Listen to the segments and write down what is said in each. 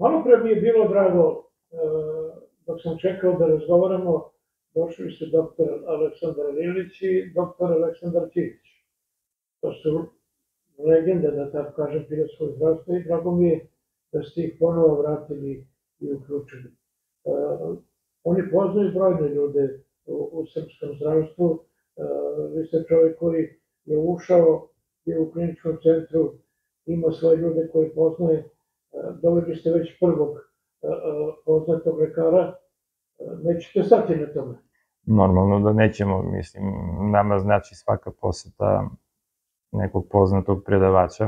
Malo pre mi je bilo drago, dok sam čekao da razgovaramo, došli su doktor Aleksandar Lilić i doktor Aleksandar Ćirić. To su legende, da tako kažem, pilotskog zdravstva i drago mi je da ste ih ponovo vratili i uključili. Oni poznaju brojne ljude u srpskom zdravstvu. Vi ste čovjek koji je ušao, je u kliničkom centru, ima svoje ljude koji poznaje. Doveli ste već prvog poznatog lekara. Nećete stati na tome? Normalno da nećemo, mislim, nama znači svaka poseta nekog poznatog predavača,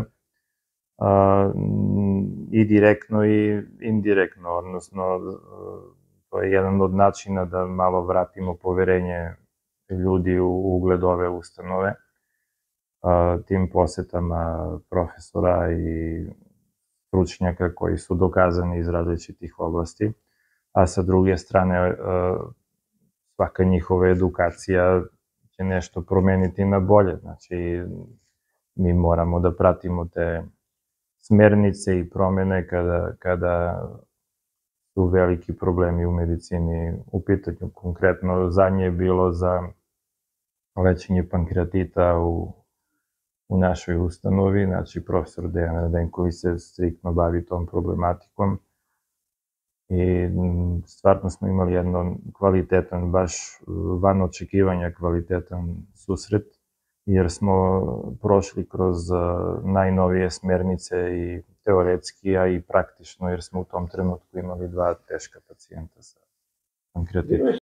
i direktno i indirektno, odnosno to je jedan od načina da malo vratimo poverenje ljudi u ugled ove ustanove, tim posetama profesora i stručnjaka koji su dokazani iz različitih oblasti, a sa druge strane svaka njihova edukacija će nešto promeniti na bolje. Znači, mi moramo da pratimo te smernice i promene kada su veliki problemi u medicini u pitanju. Konkretno, zadnje je bilo za lečenje pankreatita u našoj ustanovi, znači profesor Dejan Radenković se striktno bavi tom problematikom i stvarno smo imali jedan kvalitetan, baš van očekivanja kvalitetan susret, jer smo prošli kroz najnovije smernice i teoretski, a i praktično, jer smo u tom trenutku imali 2 teška pacijenta sa pankreatitom.